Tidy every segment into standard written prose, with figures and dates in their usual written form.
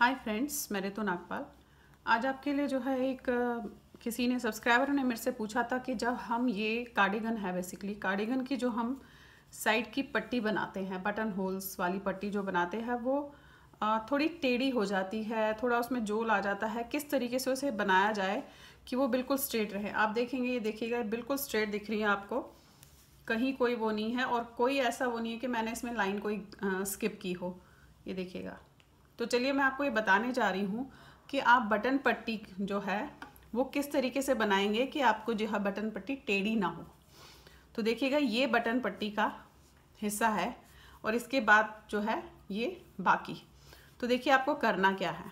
Hi friends, मैं रितु नागपाल। आज आपके लिए जो है एक किसी ने सब्सक्राइबर ने मेरे से पूछा था कि जब हम ये कार्डिगन है, बेसिकली कार्डिगन की जो हम साइड की पट्टी बनाते हैं, बटन होल्स वाली पट्टी जो बनाते हैं वो थोड़ी टेढ़ी हो जाती है, थोड़ा उसमें जोल आ जाता है। किस तरीके से उसे बनाया जाए कि वो बिल्कुल स्ट्रेट रहे। आप देखेंगे, ये देखिएगा बिल्कुल स्ट्रेट दिख रही है आपको, कहीं कोई वो नहीं है और कोई ऐसा वो नहीं है कि मैंने इसमें लाइन कोई स्किप की हो। ये देखिएगा। तो चलिए मैं आपको ये बताने जा रही हूँ कि आप बटन पट्टी जो है वो किस तरीके से बनाएंगे कि आपको जो है बटन पट्टी टेढ़ी ना हो। तो देखिएगा, ये बटन पट्टी का हिस्सा है और इसके बाद जो है ये बाकी। तो देखिए आपको करना क्या है।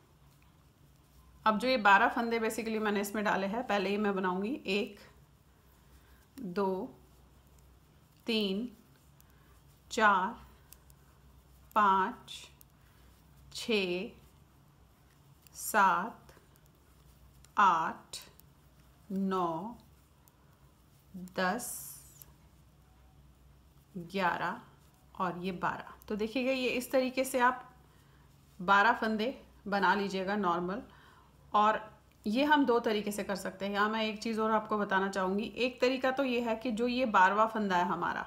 अब जो ये 12 फंदे बेसिकली मैंने इसमें डाले हैं, पहले ही मैं बनाऊंगी 1 2 3 4 5 6 7 8 9 10 11 और ये 12। तो देखिएगा, ये इस तरीके से आप 12 फंदे बना लीजिएगा नॉर्मल। और ये हम दो तरीके से कर सकते हैं। यहाँ मैं एक चीज़ और आपको बताना चाहूँगी। एक तरीका तो ये है कि जो ये 12वां फंदा है हमारा,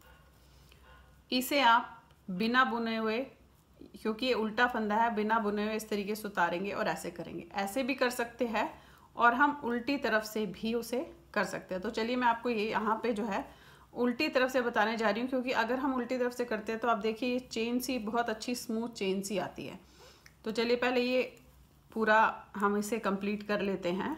इसे आप बिना बुने हुए, क्योंकि ये उल्टा फंदा है, बिना बुने हुए इस तरीके से उतारेंगे और ऐसे करेंगे। ऐसे भी कर सकते हैं और हम उल्टी तरफ से भी उसे कर सकते हैं। तो चलिए मैं आपको ये यहाँ पे जो है उल्टी तरफ से बताने जा रही हूँ, क्योंकि अगर हम उल्टी तरफ से करते हैं तो आप देखिए ये चेन सी बहुत अच्छी स्मूथ चेन सी आती है। तो चलिए पहले ये पूरा हम इसे कंप्लीट कर लेते हैं।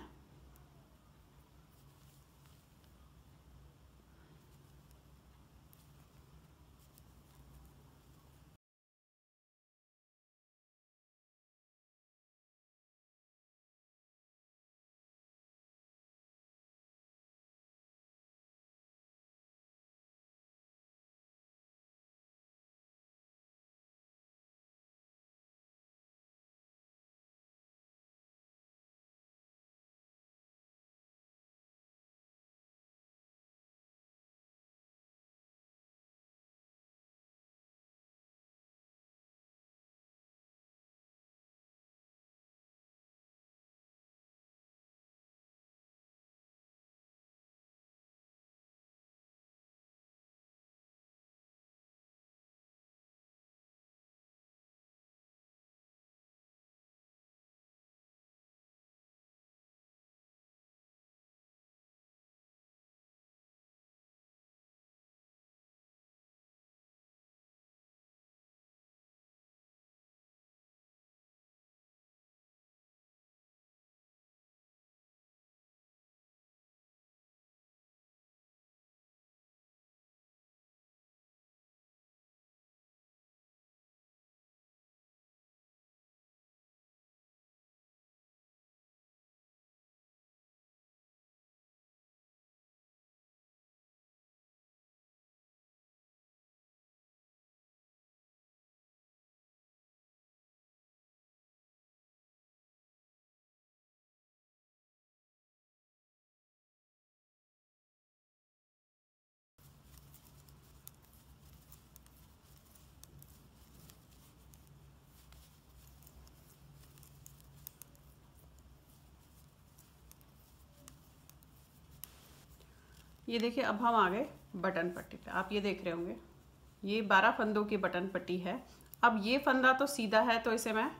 ये देखिए, अब हम आ गए बटन पट्टी पे। आप ये देख रहे होंगे ये 12 फंदों की बटन पट्टी है। अब ये फंदा तो सीधा है, तो इसे मैं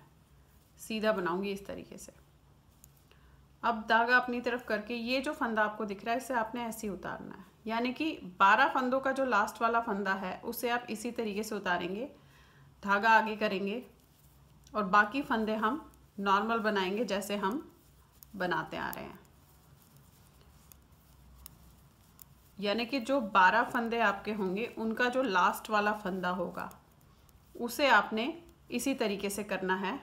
सीधा बनाऊंगी इस तरीके से। अब धागा अपनी तरफ करके ये जो फंदा आपको दिख रहा है इसे आपने ऐसे ही उतारना है। यानी कि 12 फंदों का जो लास्ट वाला फंदा है उसे आप इसी तरीके से उतारेंगे, धागा आगे करेंगे और बाकी फंदे हम नॉर्मल बनाएंगे जैसे हम बनाते आ रहे हैं। यानी कि जो 12 फंदे आपके होंगे उनका जो लास्ट वाला फंदा होगा उसे आपने इसी तरीके से करना है।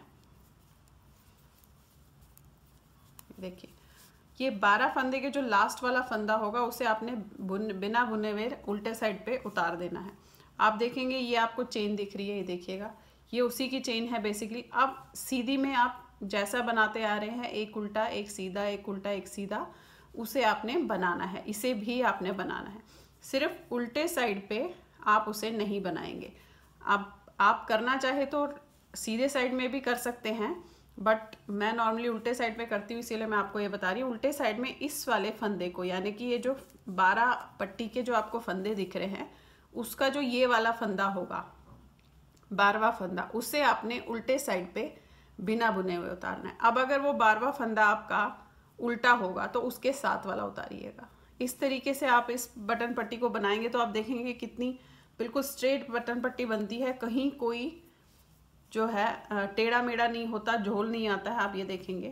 देखिए, ये 12 फंदे के जो लास्ट वाला फंदा होगा उसे आपने बिना बुने हुए उल्टे साइड पे उतार देना है। आप देखेंगे ये आपको चेन दिख रही है, ये देखिएगा ये उसी की चेन है बेसिकली। अब सीधी में आप जैसा बनाते आ रहे हैं, एक उल्टा एक सीधा, एक उल्टा एक सीधा, उसे आपने बनाना है। इसे भी आपने बनाना है, सिर्फ उल्टे साइड पे आप उसे नहीं बनाएंगे। आप करना चाहे तो सीधे साइड में भी कर सकते हैं, बट मैं नॉर्मली उल्टे साइड में करती हूँ, इसीलिए मैं आपको ये बता रही हूँ। उल्टे साइड में इस वाले फंदे को, यानी कि ये जो 12 पट्टी के जो आपको फंदे दिख रहे हैं, उसका जो ये वाला फंदा होगा 12वां फंदा, उससे आपने उल्टे साइड पे बिना बुने हुए उतारना है। अब अगर वो 12वां फंदा आपका उल्टा होगा तो उसके साथ वाला उतारिएगा। इस तरीके से आप इस बटन पट्टी को बनाएंगे तो आप देखेंगे कितनी बिल्कुल स्ट्रेट बटन पट्टी बनती है, कहीं कोई जो है टेढ़ा मेढ़ा नहीं होता, झोल नहीं आता है, आप ये देखेंगे।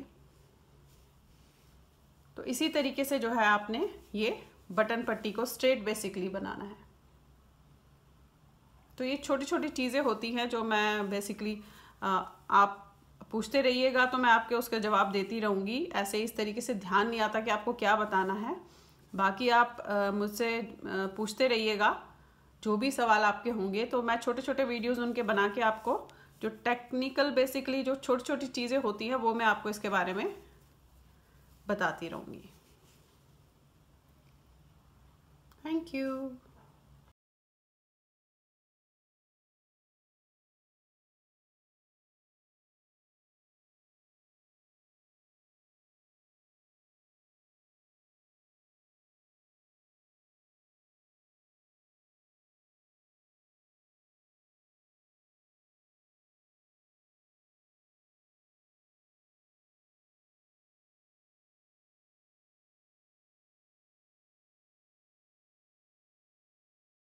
तो इसी तरीके से जो है आपने ये बटन पट्टी को स्ट्रेट बेसिकली बनाना है। तो ये छोटी छोटी चीज़ें होती हैं जो मैं बेसिकली आप पूछते रहिएगा तो मैं आपके उसका जवाब देती रहूँगी। ऐसे इस तरीके से ध्यान नहीं आता कि आपको क्या बताना है। बाकी आप मुझसे पूछते रहिएगा, जो भी सवाल आपके होंगे तो मैं छोटे छोटे वीडियोस उनके बना के आपको जो टेक्निकल बेसिकली जो छोटी छोटी चीज़ें होती हैं वो मैं आपको इसके बारे में बताती रहूँगी। Thank you.